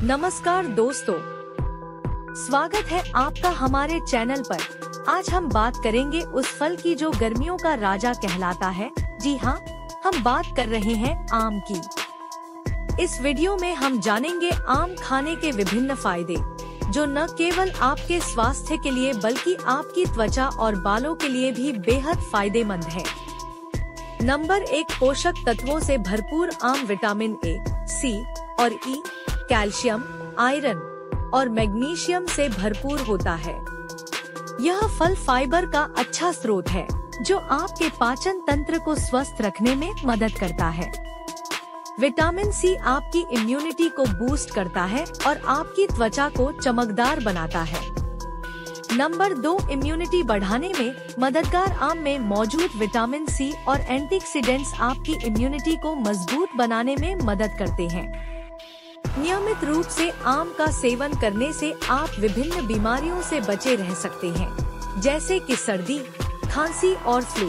नमस्कार दोस्तों, स्वागत है आपका हमारे चैनल पर। आज हम बात करेंगे उस फल की जो गर्मियों का राजा कहलाता है। जी हाँ, हम बात कर रहे हैं आम की। इस वीडियो में हम जानेंगे आम खाने के विभिन्न फायदे, जो न केवल आपके स्वास्थ्य के लिए बल्कि आपकी त्वचा और बालों के लिए भी बेहद फायदेमंद है। नंबर 1, पोषक तत्वों से भरपूर आम विटामिन ए, सी और ई, कैल्शियम, आयरन और मैग्नीशियम से भरपूर होता है। यह फल फाइबर का अच्छा स्रोत है, जो आपके पाचन तंत्र को स्वस्थ रखने में मदद करता है। विटामिन सी आपकी इम्यूनिटी को बूस्ट करता है और आपकी त्वचा को चमकदार बनाता है। नंबर 2, इम्यूनिटी बढ़ाने में मददगार आम में मौजूद विटामिन सी और एंटीऑक्सीडेंट्स आपकी इम्यूनिटी को मजबूत बनाने में मदद करते हैं। नियमित रूप से आम का सेवन करने से आप विभिन्न बीमारियों से बचे रह सकते हैं, जैसे कि सर्दी, खांसी और फ्लू।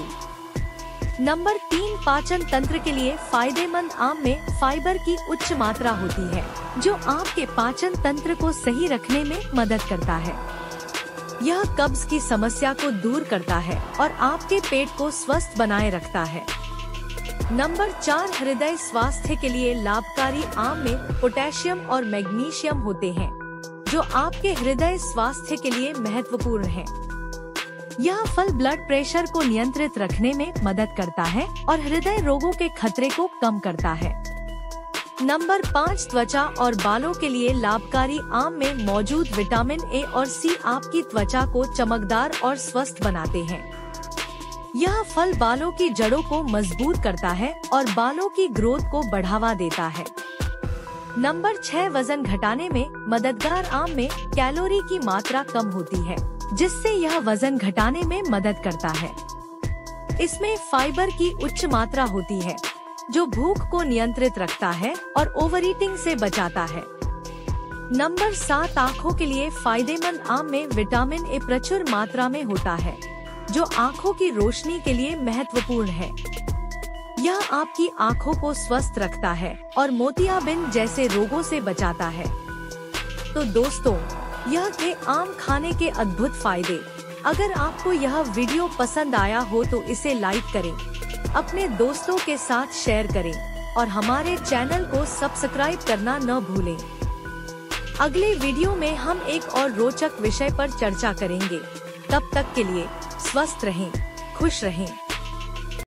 नंबर 3, पाचन तंत्र के लिए फायदेमंद आम में फाइबर की उच्च मात्रा होती है, जो आपके पाचन तंत्र को सही रखने में मदद करता है। यह कब्ज की समस्या को दूर करता है और आपके पेट को स्वस्थ बनाए रखता है। नंबर 4, हृदय स्वास्थ्य के लिए लाभकारी आम में पोटेशियम और मैग्नीशियम होते हैं, जो आपके हृदय स्वास्थ्य के लिए महत्वपूर्ण है। यह फल ब्लड प्रेशर को नियंत्रित रखने में मदद करता है और हृदय रोगों के खतरे को कम करता है। नंबर 5, त्वचा और बालों के लिए लाभकारी आम में मौजूद विटामिन ए और सी आपकी त्वचा को चमकदार और स्वस्थ बनाते हैं। यह फल बालों की जड़ों को मजबूत करता है और बालों की ग्रोथ को बढ़ावा देता है। नंबर 6, वजन घटाने में मददगार आम में कैलोरी की मात्रा कम होती है, जिससे यह वजन घटाने में मदद करता है। इसमें फाइबर की उच्च मात्रा होती है, जो भूख को नियंत्रित रखता है और ओवर ईटिंग से बचाता है। नंबर 7, आँखों के लिए फायदेमंद आम में विटामिन ए प्रचुर मात्रा में होता है, जो आँखों की रोशनी के लिए महत्वपूर्ण है। यह आपकी आँखों को स्वस्थ रखता है और मोतियाबिंद जैसे रोगों से बचाता है। तो दोस्तों, यह थे आम खाने के अद्भुत फायदे। अगर आपको यह वीडियो पसंद आया हो तो इसे लाइक करें, अपने दोस्तों के साथ शेयर करें और हमारे चैनल को सब्सक्राइब करना न भूलें। अगले वीडियो में हम एक और रोचक विषय पर चर्चा करेंगे। तब तक के लिए स्वस्थ रहें, खुश रहें।